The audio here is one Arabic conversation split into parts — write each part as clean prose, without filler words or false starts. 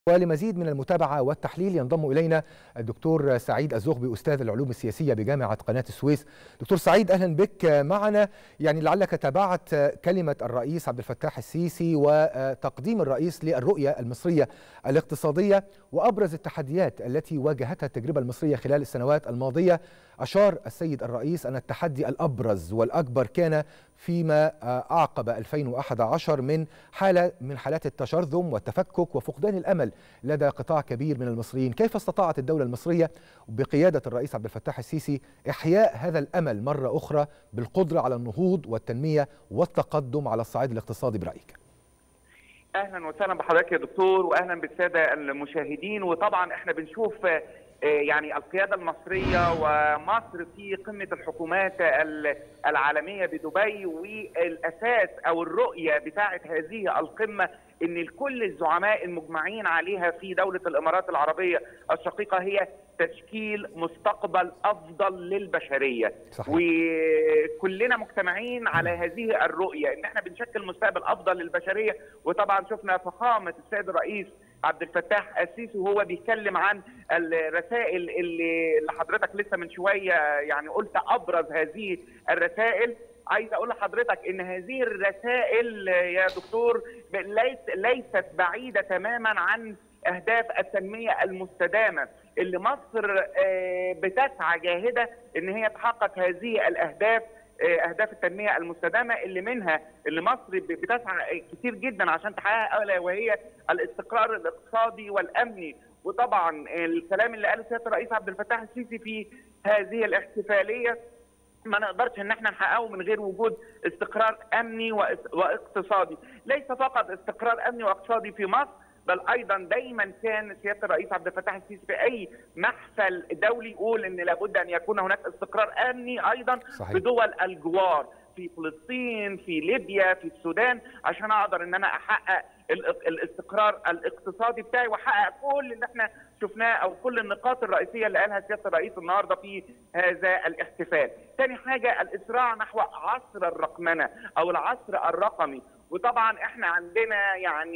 ولمزيد من المتابعة والتحليل ينضم إلينا الدكتور سعيد الزغبي أستاذ العلوم السياسية بجامعة قناة السويس. دكتور سعيد، أهلا بك معنا. لعلك تابعت كلمة الرئيس عبد الفتاح السيسي وتقديم الرئيس للرؤية المصرية الاقتصادية وأبرز التحديات التي واجهتها التجربة المصرية خلال السنوات الماضية. أشار السيد الرئيس أن التحدي الأبرز والأكبر كان فيما أعقب 2011 من حالات التشرذم والتفكك وفقدان الأمل لدى قطاع كبير من المصريين. كيف استطاعت الدولة المصرية بقيادة الرئيس عبد الفتاح السيسي إحياء هذا الأمل مرة أخرى بالقدرة على النهوض والتنمية والتقدم على الصعيد الاقتصادي برأيك؟ أهلا وسهلا بحضرتك يا دكتور، وأهلا بالسادة المشاهدين. وطبعا احنا بنشوف القيادة المصرية ومصر في قمة الحكومات العالمية بدبي، والأساس أو الرؤية بتاعة هذه القمة إن كل الزعماء المجمعين عليها في دولة الإمارات العربية الشقيقة هي تشكيل مستقبل أفضل للبشرية. صحيح. وكلنا مجتمعين على هذه الرؤية إن احنا بنشكل مستقبل أفضل للبشرية. وطبعا شفنا فخامة السيد الرئيس عبد الفتاح السيسي وهو بيتكلم عن الرسائل اللي حضرتك لسه من شويه قلت ابرز هذه الرسائل. عايز اقول لحضرتك ان هذه الرسائل يا دكتور ليست بعيده تماما عن اهداف التنميه المستدامه اللي مصر بتسعى جاهده ان هي تحقق هذه الاهداف، اهداف التنميه المستدامه اللي مصر بتسعى كتير جدا عشان تحققها، الا وهي الاستقرار الاقتصادي والامني. وطبعا الكلام اللي قاله سياده الرئيس عبد الفتاح السيسي في هذه الاحتفاليه ما نقدرش ان احنا نحققه من غير وجود استقرار امني واقتصادي. ليس فقط استقرار امني واقتصادي في مصر، بل ايضا دايما كان سياده الرئيس عبد الفتاح السيسي في اي محفل دولي يقول ان لابد ان يكون هناك استقرار امني ايضا. صحيح. بدول الجوار، في فلسطين، في ليبيا، في السودان، عشان اقدر ان انا احقق الاستقرار الاقتصادي بتاعي واحقق كل اللي احنا شفناه او كل النقاط الرئيسيه اللي قالها سياده الرئيس النهارده في هذا الاحتفال. ثاني حاجه الاسراع نحو عصر الرقمنه او العصر الرقمي. وطبعا احنا عندنا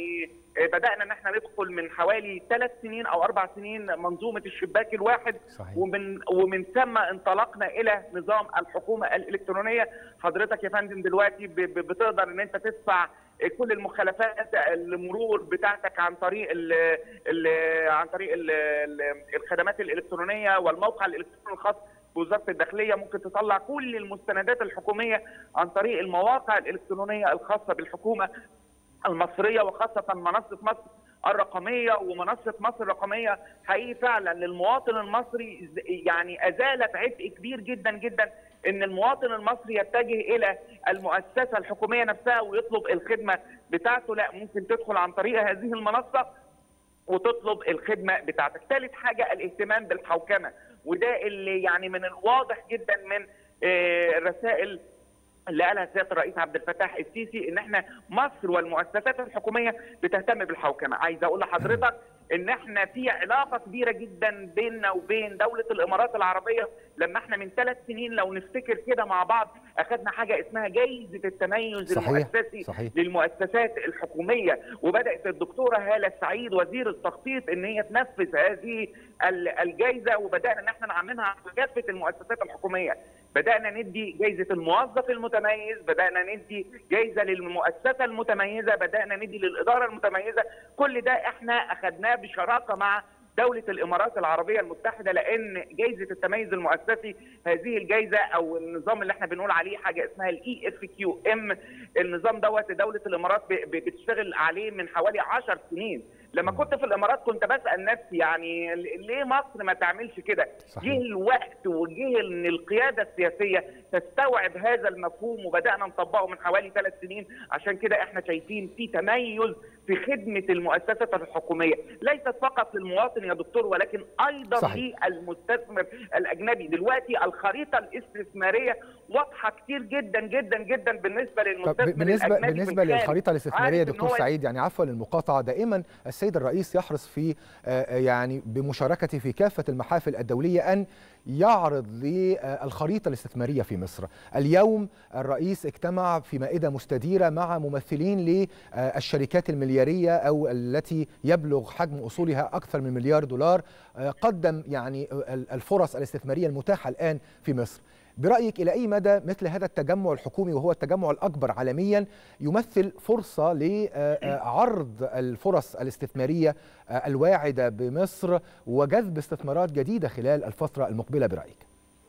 بدانا ان احنا ندخل من حوالي 3 سنين او 4 سنين منظومه الشباك الواحد. صحيح. ومن ثم انطلقنا الى نظام الحكومه الالكترونيه. حضرتك يا فندم دلوقتي بتقدر ان انت تدفع كل المخالفات المرور بتاعتك عن طريق الخدمات الالكترونيه والموقع الالكتروني الخاص بوزاره الداخليه. ممكن تطلع كل المستندات الحكوميه عن طريق المواقع الالكترونيه الخاصه بالحكومه المصريه، وخاصه منصه مصر الرقميه. ومنصه مصر الرقميه حقيقي فعلا للمواطن المصري ازالت عبء كبير جدا جدا ان المواطن المصري يتجه الى المؤسسه الحكوميه نفسها ويطلب الخدمه بتاعته. لا، ممكن تدخل عن طريق هذه المنصه وتطلب الخدمه بتاعتك. ثالث حاجه الاهتمام بالحوكمه، وده اللي من الواضح جدا من الرسائل اللي قالها سياده الرئيس عبد الفتاح السيسي ان احنا مصر والمؤسسات الحكوميه بتهتم بالحوكمه. عايز اقول لحضرتك ان احنا في علاقه كبيره جدا بيننا وبين دوله الامارات العربيه. لما احنا من 3 سنين لو نفتكر كده مع بعض اخذنا حاجه اسمها جائزه التميز المؤسسي. صحيح. للمؤسسات الحكوميه، وبدات الدكتوره هاله السعيد وزير التخطيط ان هي تنفذ هذه الجائزه، وبدانا ان احنا نعملها على كافه المؤسسات الحكوميه. بدانا ندي جائزه الموظف المتميز، بدانا ندي جائزه للمؤسسه المتميزه، بدانا ندي للاداره المتميزه. كل ده احنا اخذناه بشراكه مع دولة الإمارات العربية المتحدة، لأن جائزة التميز المؤسسي هذه الجائزة أو النظام اللي احنا بنقول عليه حاجة اسمها EFQM. النظام دوت دولة الإمارات بتشتغل عليه من حوالي 10 سنين. لما كنت في الإمارات كنت بسأل نفسي ليه مصر ما تعملش كده؟ جه الوقت وجه إن القيادة السياسية تستوعب هذا المفهوم، وبدأنا نطبقه من حوالي 3 سنين. عشان كده احنا شايفين في تميز في خدمة المؤسسات الحكومية، ليست فقط للمواطن يا دكتور ولكن أيضا صحيح. للمستثمر الأجنبي. دلوقتي الخريطة الاستثمارية واضحة كتير جدا جدا جدا بالنسبة للمستثمر الأجنبي. بالنسبة للخريطة الاستثمارية دكتور سعيد، عفوا للمقاطعة، دائما السيد السيد الرئيس يحرص في يعني بمشاركته في كافة المحافل الدولية أن يعرض للخريطة الاستثمارية في مصر. اليوم الرئيس اجتمع في مائدة مستديرة مع ممثلين للشركات المليارية أو التي يبلغ حجم أصولها أكثر من مليار دولار، قدم يعني الفرص الاستثمارية المتاحة الآن في مصر. برأيك إلى أي مدى مثل هذا التجمع الحكومي وهو التجمع الأكبر عالميا يمثل فرصة لعرض الفرص الاستثمارية الواعدة بمصر وجذب استثمارات جديدة خلال الفترة المقبلة برأيك؟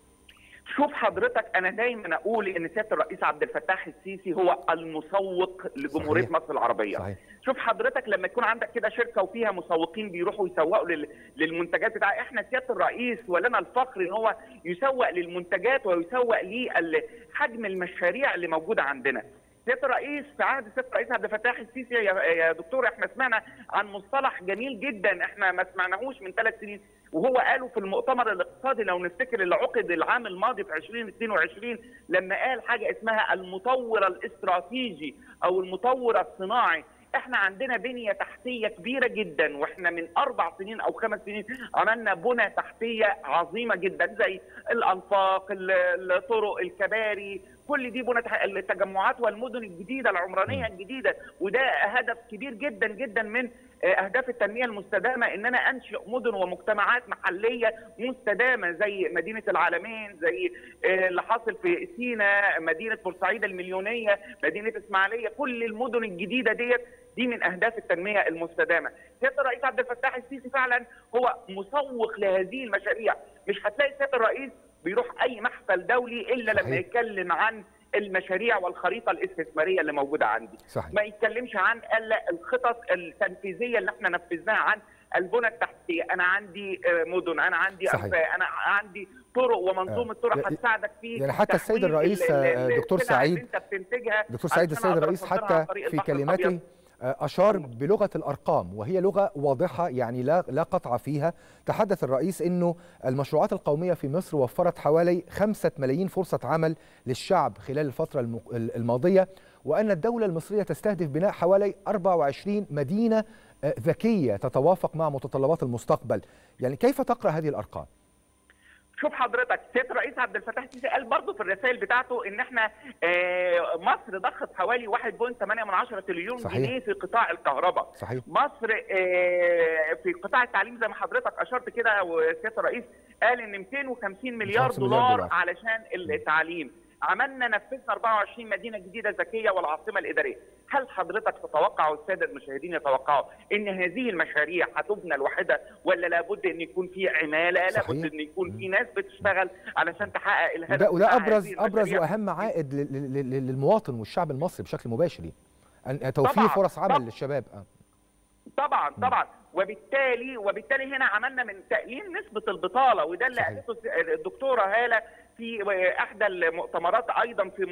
شوف حضرتك، انا دايما اقول ان سياده الرئيس عبد الفتاح السيسي هو المسوق لجمهوريه مصر العربيه. صحيح. شوف حضرتك، لما يكون عندك كده شركه وفيها مسوقين بيروحوا يسوقوا للمنتجات بتاعها، احنا سياده الرئيس ولنا الفخر ان هو يسوق للمنتجات ويسوق لحجم المشاريع اللي موجوده عندنا. سياده الرئيس في عهد سياده الرئيس عبد الفتاح السيسي يا دكتور، احنا سمعنا عن مصطلح جميل جدا احنا ما سمعناهوش من 3 سنين، وهو قاله في المؤتمر الاقتصادي لو نفتكر اللي عقد العام الماضي في 2022، لما قال حاجه اسمها المطور الاستراتيجي او المطور الصناعي. احنا عندنا بنيه تحتيه كبيره جدا، واحنا من 4 سنين او 5 سنين عملنا بنى تحتيه عظيمه جدا زي الانفاق، الطرق، الكباري، كل دي بنى التجمعات والمدن الجديده العمرانيه الجديده. وده هدف كبير جدا جدا من اهداف التنميه المستدامه، ان انا انشئ مدن ومجتمعات محليه مستدامه زي مدينه العالمين، زي اللي حاصل في سيناء، مدينه بورسعيد المليونيه، مدينه اسماعيليه، كل المدن الجديده دي من اهداف التنميه المستدامه. سياده الرئيس عبد الفتاح السيسي فعلا هو مسوق لهذه المشاريع. مش هتلاقي سياده الرئيس بيروح اي محفل دولي الا لما يتكلم عن المشاريع والخريطه الاستثماريه اللي موجوده عندي. صحيح. ما يتكلمش عن الا الخطط التنفيذيه اللي احنا نفذناها عن البنى التحتيه. انا عندي مدن، انا عندي انفاق، انا عندي طرق ومنظومه طرق هتساعدك في يعني حتى السيد الرئيس دكتور سعيد السيد الرئيس حتى في كلمته أشار بلغة الأرقام، وهي لغة واضحة يعني لا قطع فيها. تحدث الرئيس أنه المشروعات القومية في مصر وفرت حوالي 5 ملايين فرصة عمل للشعب خلال الفترة الماضية، وأن الدولة المصرية تستهدف بناء حوالي 24 مدينة ذكية تتوافق مع متطلبات المستقبل. يعني كيف تقرأ هذه الأرقام؟ شوف حضرتك، سياده الرئيس عبد الفتاح السيسي قال برضه في الرسائل بتاعته ان احنا مصر ضخت حوالي 1.8 تريليون جنيه في قطاع الكهرباء. صحيح. مصر في قطاع التعليم زي ما حضرتك اشرت كده، وسياده الرئيس قال ان 250 مليار دولار علشان التعليم. نفذنا 24 مدينه جديده ذكيه والعاصمه الاداريه. هل حضرتك تتوقع والساده المشاهدين يتوقعوا ان هذه المشاريع هتبنى لوحدها، ولا لابد ان يكون في عماله، لابد ان يكون في ناس بتشتغل علشان تحقق الهدف؟ وده ابرز واهم عائد للمواطن والشعب المصري بشكل مباشر، ان توفير فرص عمل للشباب. طبعا وبالتالي هنا عملنا من تقليل نسبه البطاله، وده اللي قالته الدكتوره هاله في احدى المؤتمرات، ايضا في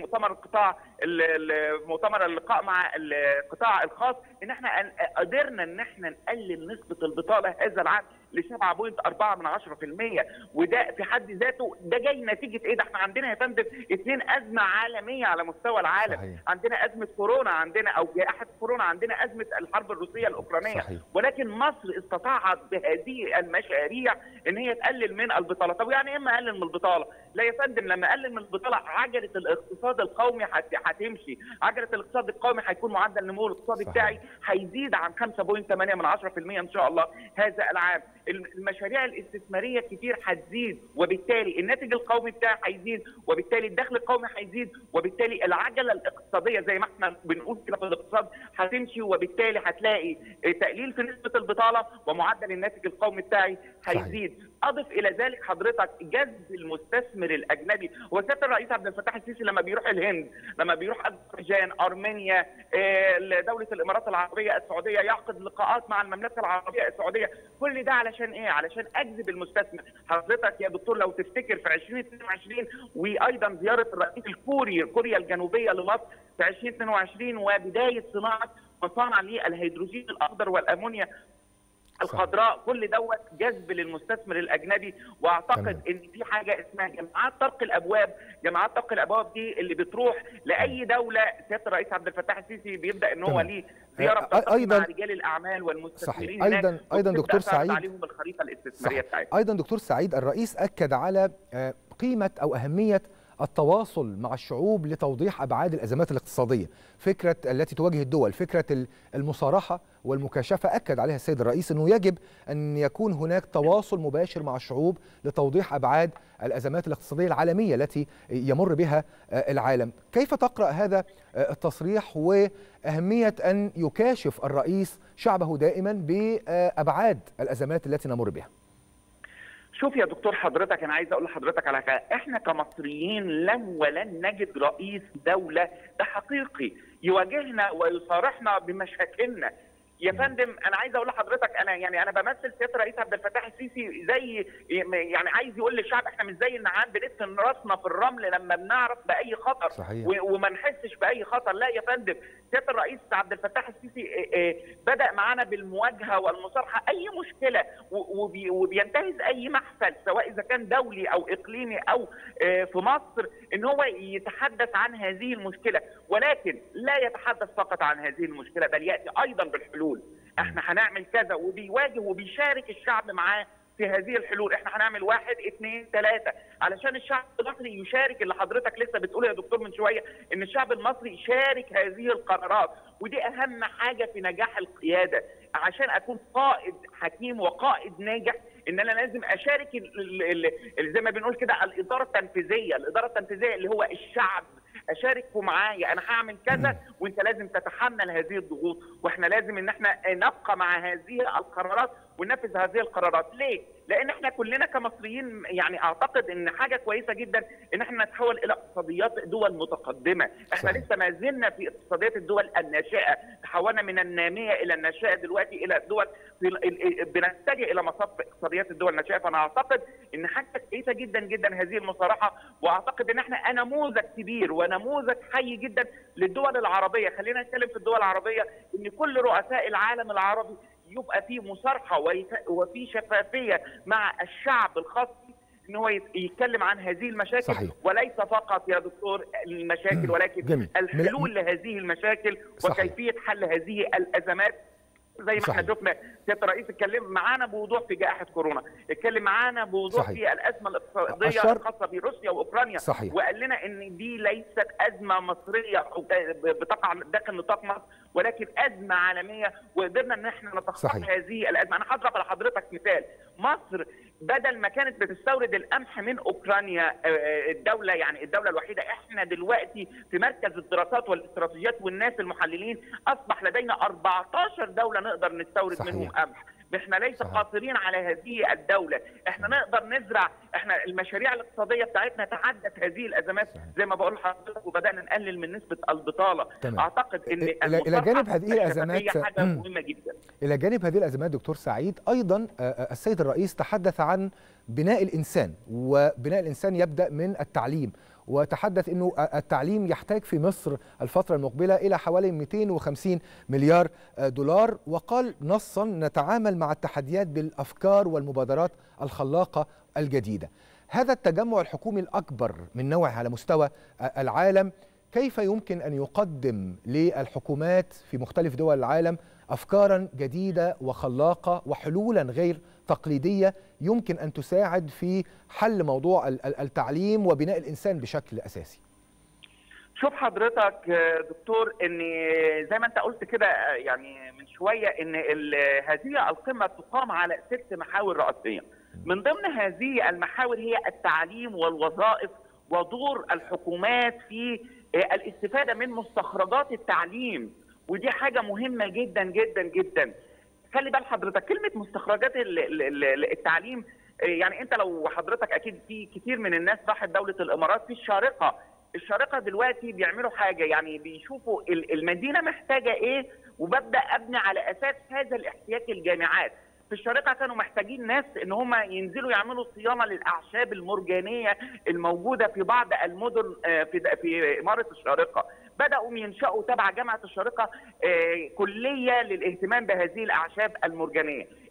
مؤتمر اللقاء مع القطاع الخاص، ان احنا قدرنا ان احنا نقلل نسبه البطاله هذا العام ل 7.4%، وده في حد ذاته ده جاي نتيجه ايه؟ ده احنا عندنا يا فندم 2 ازمه عالميه على مستوى العالم. صحيح. عندنا ازمه كورونا، عندنا او جائحه كورونا، عندنا ازمه الحرب الروسيه الاوكرانيه. صحيح. ولكن مصر استطاعت بهذه المشاريع ان هي تقلل من البطاله. طب يعني ايه اقلل من البطاله؟ لا يا فندم، لما اقلل من البطاله عجله الاقتصاد القومي هتمشي، عجله الاقتصاد القومي هيكون معدل النمو الاقتصادي بتاعي هيزيد عن 5.8% ان شاء الله هذا العام. المشاريع الاستثماريه كتير هتزيد، وبالتالي الناتج القومي بتاعي هيزيد، وبالتالي الدخل القومي هيزيد، وبالتالي العجله الاقتصاديه زي ما احنا بنقول كده في الاقتصاد هتمشي، وبالتالي هتلاقي تقليل في نسبه البطاله ومعدل الناتج القومي بتاعي هيزيد. اضف الى ذلك حضرتك جذب المستثمر الاجنبي. وسياده الرئيس عبد الفتاح السيسي لما بيروح الهند، لما بيروح اذربيجان، ارمينيا، دوله الامارات العربيه السعوديه، يعقد لقاءات مع المملكه العربيه السعوديه، كل ده علشان ايه؟ علشان اجذب المستثمر. حضرتك يا دكتور لو تفتكر في 2022 وايضا زياره الرئيس كوريا الجنوبيه لمصر في 2022 وبدايه صناعه مصانع للهيدروجين الاخضر والامونيا الخضراء، كل دوت جذب للمستثمر الاجنبي. واعتقد ان في حاجه اسمها جماعات طرق الابواب. جماعات طرق الابواب دي اللي بتروح لاي دوله. سياده الرئيس عبد الفتاح السيسي بيبدا ان هو ليه زياره ايضا مع رجال الاعمال والمستثمرين. ايضا دكتور سعيد عليهم الخريطه الاستثماريه بتاعتهم. ايضا دكتور سعيد، الرئيس اكد على قيمه او اهميه التواصل مع الشعوب لتوضيح أبعاد الأزمات الاقتصادية، فكرة التي تواجه الدول، فكرة المصارحة والمكاشفة. أكد عليها السيد الرئيس أنه يجب أن يكون هناك تواصل مباشر مع الشعوب لتوضيح أبعاد الأزمات الاقتصادية العالمية التي يمر بها العالم. كيف تقرأ هذا التصريح وأهمية أن يكاشف الرئيس شعبه دائما بأبعاد الأزمات التي نمر بها؟ شوف يا دكتور حضرتك، انا عايز اقول لحضرتك على حاجه. احنا كمصريين لن ولن نجد رئيس دوله ده حقيقي يواجهنا ويصارحنا بمشاكلنا. يا فندم انا عايز اقول لحضرتك، انا بمثل سياده الرئيس عبد الفتاح السيسي زي عايز يقول للشعب احنا مش زي النعام بندفن راسنا في الرمل لما بنعرف باي خطر. صحيح. وما نحسش باي خطر. لا يا فندم، سياده الرئيس عبد الفتاح السيسي بدا معانا بالمواجهه والمصارحه اي مشكله، وبينتهز اي محفل سواء اذا كان دولي او اقليمي او في مصر ان هو يتحدث عن هذه المشكله، ولكن لا يتحدث فقط عن هذه المشكله بل ياتي ايضا بالحلول. احنا هنعمل كذا، وبيواجه وبيشارك الشعب معاه في هذه الحلول. احنا هنعمل 1 2 3 علشان الشعب المصري يشارك. اللي حضرتك لسه بتقوله يا دكتور من شويه ان الشعب المصري يشارك هذه القرارات، ودي اهم حاجه في نجاح القياده. عشان اكون قائد حكيم وقائد ناجح ان انا لازم اشارك زي ما بنقول كده الاداره التنفيذيه. الاداره التنفيذيه اللي هو الشعب اشاركه معايا، انا هعمل كذا وانت لازم تتحمل هذه الضغوط، واحنا لازم ان احنا نبقى مع هذه القرارات وننفذ هذه القرارات. ليه؟ لان احنا كلنا كمصريين اعتقد ان حاجه كويسه جدا ان احنا نتحول الى اقتصاديات دول متقدمه. احنا صحيح. لسه ما زلنا في اقتصاديات الدول الناشئه، تحولنا من الناميه الى الناشئه دلوقتي الى الدول بنتجه الى مصاف اقتصاديات الدول الناشئه. فانا اعتقد ان حاجه كويسه جدا جدا هذه المصارحه، واعتقد ان احنا نموذج كبير ونموذج حي جدا للدول العربيه. خلينا نتكلم في الدول العربيه ان كل رؤساء العالم العربي يبقى في مصارحه وفي شفافيه مع الشعب الخاص ان هو يتكلم عن هذه المشاكل. صحيح. وليس فقط يا دكتور المشاكل ولكن جميل. الحلول لهذه المشاكل. صحيح. وكيفيه حل هذه الازمات. زي ما احنا شفنا سياده الرئيس اتكلم معانا بوضوح في جائحه كورونا، اتكلم معانا بوضوح في الازمه الاقتصاديه الخاصه بروسيا واوكرانيا. صحيح. وقال لنا ان دي ليست ازمه مصريه بتقع داخل نطاق مصر، ولكن ازمه عالميه، وقدرنا ان احنا نتخطى هذه الازمه. انا هضرب لحضرتك مثال. مصر بدل ما كانت بتستورد القمح من اوكرانيا الدوله الوحيده، احنا دلوقتي في مركز الدراسات والاستراتيجيات والناس المحللين اصبح لدينا 14 دوله نقدر نستورد منهم قمح. احنا ليس قاصرين على هذه الدوله، احنا نقدر نزرع. احنا المشاريع الاقتصاديه بتاعتنا تعدت هذه الازمات زي ما بقول لحضرتك، وبدانا نقلل من نسبه البطاله. اعتقد ان الى جانب هذه الازمات حاجه مهمه جدا. الى جانب هذه الازمات دكتور سعيد، ايضا السيد الرئيس تحدث عن بناء الانسان، وبناء الانسان يبدا من التعليم، وتحدث انه التعليم يحتاج في مصر الفتره المقبله الى حوالي 250 مليار دولار، وقال نصا نتعامل مع التحديات بالافكار والمبادرات الخلاقه الجديده. هذا التجمع الحكومي الاكبر من نوعه على مستوى العالم كيف يمكن ان يقدم للحكومات في مختلف دول العالم افكارا جديده وخلاقه وحلولا غير تقليديه يمكن ان تساعد في حل موضوع التعليم وبناء الانسان بشكل اساسي؟ شوف حضرتك دكتور، ان زي ما انت قلت كده من شويه ان هذه القمه تقام على 6 محاور رئيسيه. من ضمن هذه المحاور هي التعليم والوظائف ودور الحكومات في الاستفاده من مستخرجات التعليم، ودي حاجه مهمه جدا جدا جدا. خلي بال حضرتك كلمه مستخرجات التعليم، انت لو حضرتك اكيد في كتير من الناس راحت دوله الامارات في الشارقه دلوقتي بيعملوا حاجه، بيشوفوا المدينه محتاجه ايه وببدا ابني على اساس هذا الاحتياج الجامعات. في الشارقه كانوا محتاجين ناس ان هم ينزلوا يعملوا صيانه للاعشاب المرجانيه الموجوده في بعض المدن في اماره الشارقه. بداوا ينشأوا تبع جامعه الشارقه كليه للاهتمام بهذه الاعشاب المرجانيه.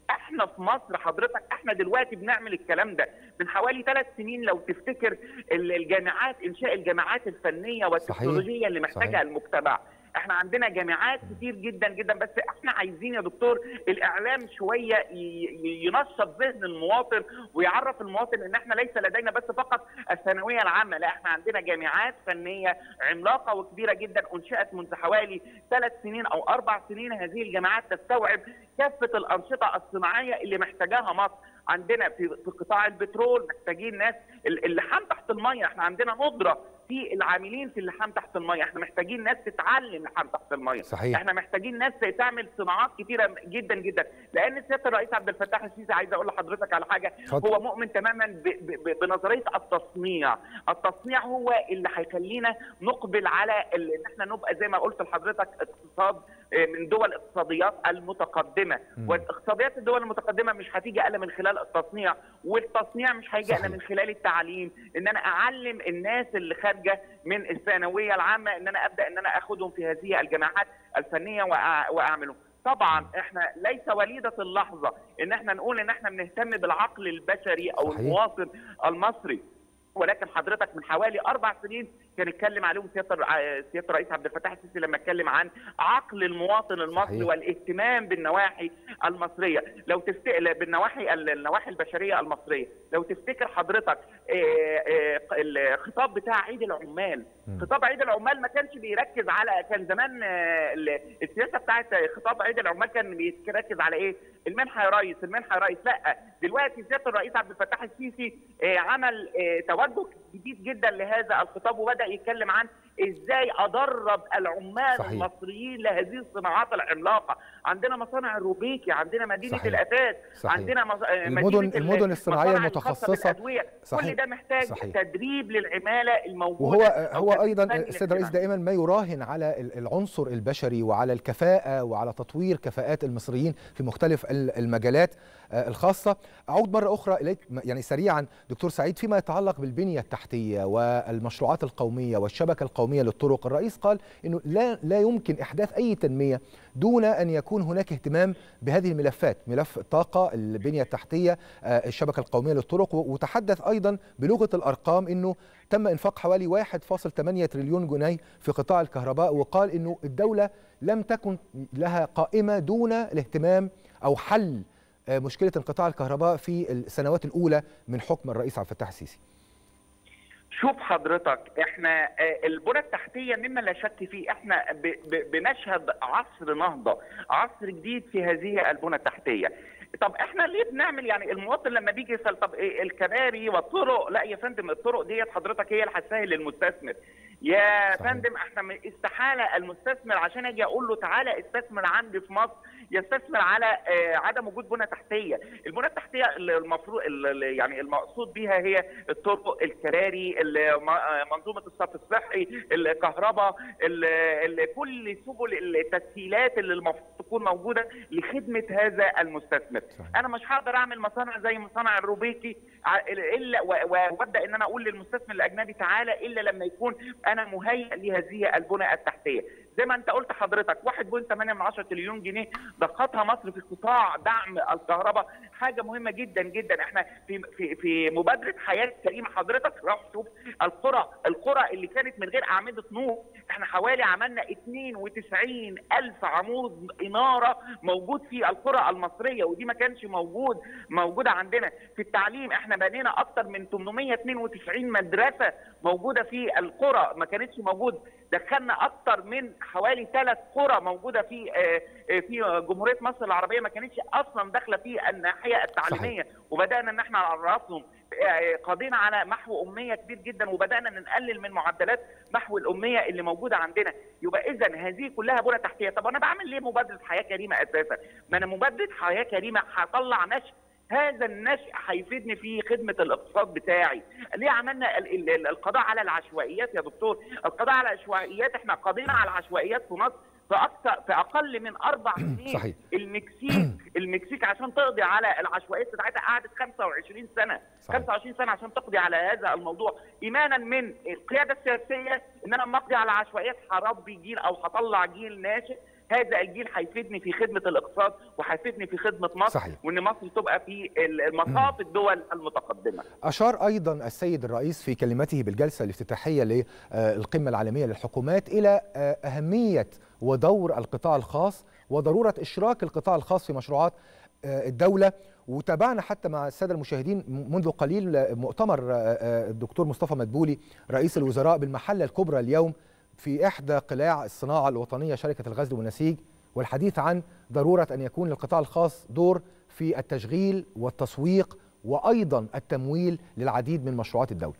احنا في مصر حضرتك احنا دلوقتي بنعمل الكلام ده من حوالي 3 سنين لو تفتكر، الجامعات، انشاء الجامعات الفنيه والتكنولوجيه اللي محتاجها المجتمع. احنا عندنا جامعات كتير جدا جدا، بس احنا عايزين يا دكتور الاعلام شويه ينشط ذهن المواطن ويعرف المواطن ان احنا ليس لدينا بس فقط الثانويه العامه، لا احنا عندنا جامعات فنيه عملاقه وكبيره جدا انشئت منذ حوالي 3 سنين او 4 سنين. هذه الجامعات تستوعب كافه الانشطه الصناعيه اللي محتاجاها مصر. عندنا في قطاع البترول محتاجين ناس اللحام تحت الميه، احنا عندنا ندره في العاملين في اللحام تحت الميه، احنا محتاجين ناس تتعلم لحام تحت الميه. صحيح. احنا محتاجين ناس تعمل صناعات كتيره جدا جدا، لان سياده الرئيس عبد الفتاح السيسي عايز اقول لحضرتك على حاجه، هو مؤمن تماما بنظريه التصنيع. التصنيع هو اللي هيخلينا نقبل على ان احنا نبقى زي ما قلت لحضرتك اقتصاد من دول الاقتصاديات المتقدمه، واقتصاديات الدول المتقدمه مش هتيجي الا من خلال التصنيع، والتصنيع مش هيجي الا من خلال التعليم، ان انا اعلم الناس اللي خارجه من الثانويه العامه ان انا ابدا ان انا اخدهم في هذه الجامعات الفنيه واعملهم. طبعا احنا ليس وليده اللحظه ان احنا نقول ان احنا بنهتم بالعقل البشري او المواطن المصري، ولكن حضرتك من حوالي 4 سنين كان اتكلم عليهم سياده الرئيس عبد الفتاح السيسي لما اتكلم عن عقل المواطن المصري والاهتمام بالنواحي المصريه، لو تفتكر بالنواحي البشريه المصرية. لو تفتكر حضرتك الخطاب بتاع عيد العمال، خطاب عيد العمال ما كانش بيركز على، كان زمان السياسه بتاعت خطاب عيد العمال كان بيركز على ايه؟ المنحه يا ريس، المنحه يا ريس. لا، دلوقتي سياده الرئيس عبد الفتاح السيسي عمل توجه جديد جدا لهذا الخطاب، وبدا يتكلم عن ازاي ادرب العمال المصريين لهذه الصناعات العملاقه. عندنا مصانع الروبيكي، عندنا مدينه الاتات، عندنا المدن الصناعيه المتخصصه. كل ده محتاج تدريب للعماله الموجوده. وهو ايضا السيد الرئيس دائما ما يراهن على العنصر البشري وعلى الكفاءه وعلى تطوير كفاءات المصريين في مختلف المجالات الخاصه. اعود مره اخرى اليك يعني سريعا دكتور سعيد فيما يتعلق بالبنيه التحتيه والمشروعات القوميه والشبكه القوميه للطرق. الرئيس قال انه لا يمكن احداث اي تنميه دون ان يكون هناك اهتمام بهذه الملفات، ملف الطاقه، البنيه التحتيه، الشبكه القوميه للطرق، وتحدث ايضا بلغه الارقام انه تم انفاق حوالي 1.8 تريليون جنيه في قطاع الكهرباء، وقال انه الدوله لم تكن لها قائمه دون الاهتمام او حل مشكله انقطاع الكهرباء في السنوات الاولى من حكم الرئيس عبد الفتاح السيسي. شوف حضرتك، احنا البنى التحتيه مما لا شك فيه احنا بنشهد عصر نهضه، عصر جديد في هذه البنى التحتيه. طب احنا ليه بنعمل، يعني المواطن لما بيجي يسال طب الكباري والطرق، لا يا فندم الطرق ديت حضرتك هي اللي هتسهل للمستثمر. يا فندم احنا استحاله المستثمر عشان اجي اقول له تعالى استثمر عندي في مصر يستثمر على عدم وجود بنى تحتيه. البنى التحتيه المفروض يعني المقصود بها هي الطرق، الكباري، منظومه الصرف الصحي، الكهرباء، كل سبل التسهيلات اللي المفروض تكون موجوده لخدمه هذا المستثمر. انا مش هقدر اعمل مصانع زي مصانع الروبيكي الا وابدا ان انا اقول للمستثمر الاجنبي تعالى الا لما يكون انا مهيئ لهذه البنى التحتيه. زي ما انت قلت حضرتك 1.8 تريليون جنيه ضختها مصر في قطاع دعم الكهرباء، حاجه مهمه جدا جدا. احنا في مبادره حياه كريمه حضرتك روح شوف القرى اللي كانت من غير اعمده نور، احنا حوالي عملنا 92,000 عمود اناره موجود في القرى المصريه، ودي ما كانش موجوده عندنا. في التعليم احنا بنينا اكثر من 892 مدرسه موجوده في القرى ما كانتش موجوده. دخلنا اكثر من حوالي 3 قرى موجوده في جمهوريه مصر العربيه ما كانتش اصلا داخله في الناحيه التعليميه. صحيح. وبدانا ان احنا نعرفهم، قضينا على محو اميه كبير جدا، وبدانا نقلل من معدلات محو الاميه اللي موجوده عندنا. يبقى اذا هذه كلها بنى تحتيه. طب انا بعمل ليه مبادره حياه كريمه اساسا؟ ما انا مبادره حياه كريمه هطلع نشء، هذا النشء هيفيدني في خدمه الاقتصاد بتاعي. ليه عملنا القضاء على العشوائيات يا دكتور؟ القضاء على العشوائيات، احنا قضينا على العشوائيات في مصر في اقل من 4 سنين. صحيح. المكسيك عشان تقضي على العشوائيات بتاعتها قعدت 25 سنه. صحيح. 25 سنه عشان تقضي على هذا الموضوع، ايمانا من القياده السياسيه ان انا لما اقضي على عشوائيات هربي جيل او هطلع جيل ناشئ هذا الجيل هيفيدني في خدمه الاقتصاد وهيفيدني في خدمه مصر. صحيح. وان مصر تبقى في مصاف الدول المتقدمه. اشار ايضا السيد الرئيس في كلمته بالجلسه الافتتاحيه للقمه العالميه للحكومات الى اهميه ودور القطاع الخاص وضروره اشراك القطاع الخاص في مشروعات الدوله. وتابعنا حتى مع الساده المشاهدين منذ قليل مؤتمر الدكتور مصطفى مدبولي رئيس الوزراء بالمحله الكبرى اليوم في احدى قلاع الصناعه الوطنيه شركه الغزل والنسيج، والحديث عن ضروره ان يكون للقطاع الخاص دور في التشغيل والتسويق وايضا التمويل للعديد من مشروعات الدوله.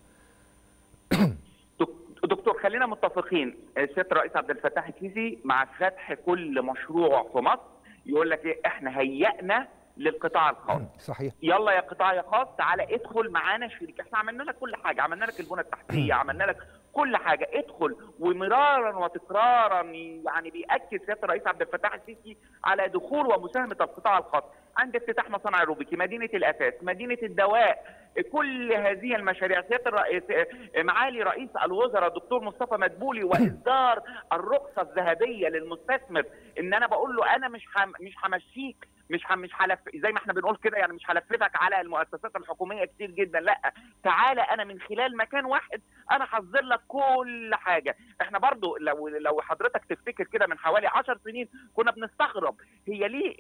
دكتور، خلينا متفقين، سياده الرئيس عبد الفتاح السيسي مع فتح كل مشروع في مصر يقول لك ايه؟ احنا هيئنا للقطاع الخاص. صحيح. يلا يا قطاع يا خاص تعالى ادخل معانا شريك، احنا عملنا لك كل حاجه، عملنا لك البنى التحتيه، عملنا لك كل حاجه، ادخل. ومرارا وتكرارا يعني بيأكد سياده الرئيس عبد الفتاح السيسي على دخول ومساهمه القطاع الخاص عند افتتاح مصانع الروبيكي، مدينه الاساس، مدينه الدواء، كل هذه المشاريع. سياده الرئيس معالي رئيس الوزراء الدكتور مصطفى مدبولي واصدار الرخصه الذهبيه للمستثمر، ان انا بقول له انا مش همشيك، مش هلف زي ما احنا بنقول كده، يعني مش هلففك على المؤسسات الحكوميه كتير جدا، لا تعالى انا من خلال مكان واحد انا هصدر لك كل حاجه. احنا برضو لو حضرتك تفتكر كده من حوالي 10 سنين كنا بنستغرب هي ليه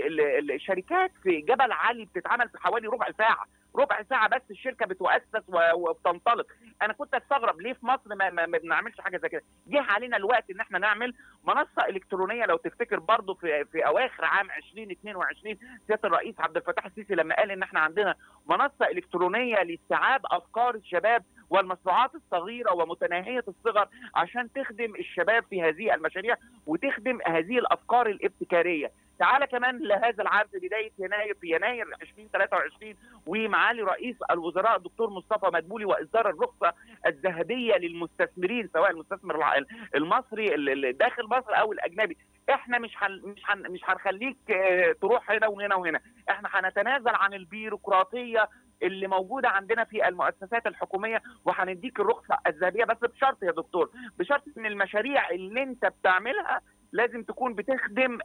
الشركات في جبل علي بتتعمل في حوالي ربع ساعه بس الشركه بتؤسس وبتنطلق. انا كنت استغرب ليه في مصر ما بنعملش حاجه زي كده. جه علينا الوقت ان احنا نعمل منصه الكترونيه. لو تفتكر برضو في اواخر عام 2022 سياده الرئيس عبد الفتاح السيسي لما قال ان احنا عندنا منصه الكترونيه لاستيعاب افكار الشباب والمشروعات الصغيره ومتناهيه الصغر عشان تخدم الشباب في هذه المشاريع وتخدم هذه الافكار الابتكاريه. تعالى كمان لهذا العام في بدايه يناير 2023 ومعالي رئيس الوزراء الدكتور مصطفى مدبولي واصدار الرخصه الذهبيه للمستثمرين سواء المستثمر المصري اللي داخل مصر او الاجنبي. احنا مش هنخليك تروح هنا وهنا وهنا، احنا هنتنازل عن البيروقراطيه اللي موجوده عندنا في المؤسسات الحكوميه وهنديك الرخصه الذهبيه، بس بشرط يا دكتور، بشرط ان المشاريع اللي انت بتعملها لازم تكون بتخدم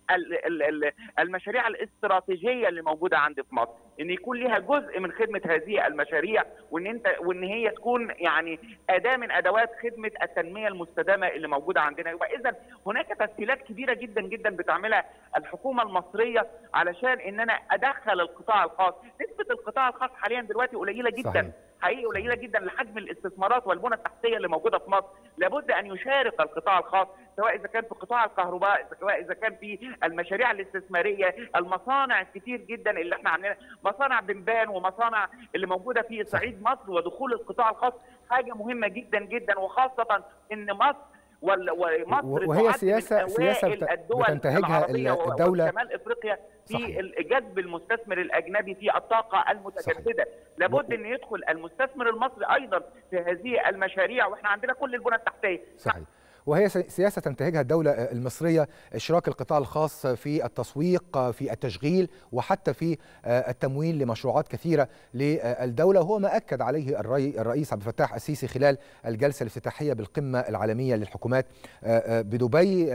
المشاريع الاستراتيجيه اللي موجوده عندي في مصر، ان يكون ليها جزء من خدمه هذه المشاريع، وان هي تكون يعني اداه من ادوات خدمه التنميه المستدامه اللي موجوده عندنا. يبقى اذا هناك تسهيلات كبيره جدا جدا بتعملها الحكومه المصريه علشان ان انا ادخل القطاع الخاص. نسبه القطاع الخاص حاليا دلوقتي قليله جدا. صحيح. حقيقي قليله جدا لحجم الاستثمارات والبنى التحتيه اللي موجوده في مصر. لابد ان يشارك القطاع الخاص سواء اذا كان في قطاع الكهرباء، سواء اذا كان في المشاريع الاستثماريه، المصانع الكتير جدا اللي احنا عاملينها، مصانع بنبان ومصانع اللي موجوده في صعيد مصر. ودخول القطاع الخاص حاجه مهمه جدا جدا، وخاصه ان مصر وهي سياسه بتنتهجها الدوله وشمال افريقيا في جذب المستثمر الاجنبي في الطاقه المتجدده. لابد ان يدخل المستثمر المصري ايضا في هذه المشاريع، واحنا عندنا كل البنى التحتيه. صحيح. وهي سياسة تنتهجها الدولة المصرية، إشراك القطاع الخاص في التسويق، في التشغيل، وحتى في التمويل لمشروعات كثيرة للدولة، وهو ما أكد عليه الرئيس عبد الفتاح السيسي خلال الجلسة الافتتاحية بالقمة العالمية للحكومات بدبي.